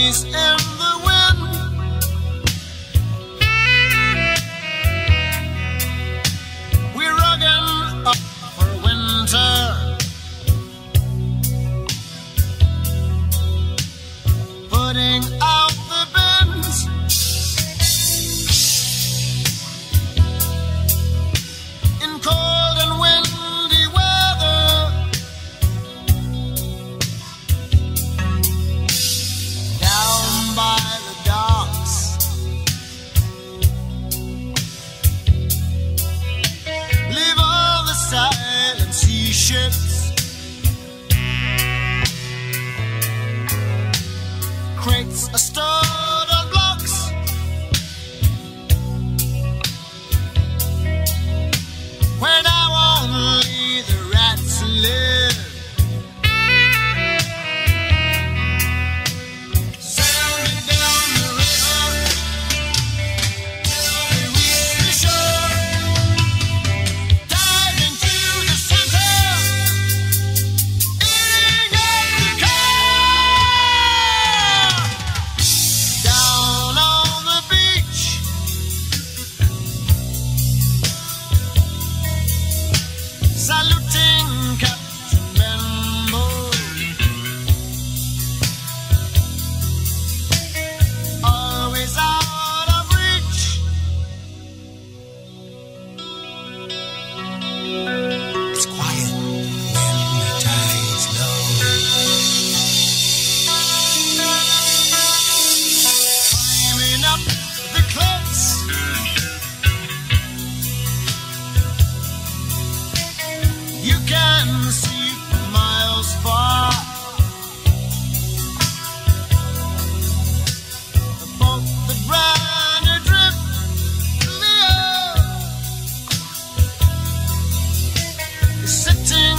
breeze and the wind. We're rugging up for winter, putting out the bins. In cold and windy weather, down by the docks, leave all the silent sea ships, crates are stored on blocks, where now only the rats live. Sailing down the river till we reach the shore, diving to the center, eating up the car. Down on the beach, saluting Captain Benbow, always out of reach. It's quiet when the tide's low, climbing up the cliffs, you can see for miles far. The boat that ran adrift in the air is sitting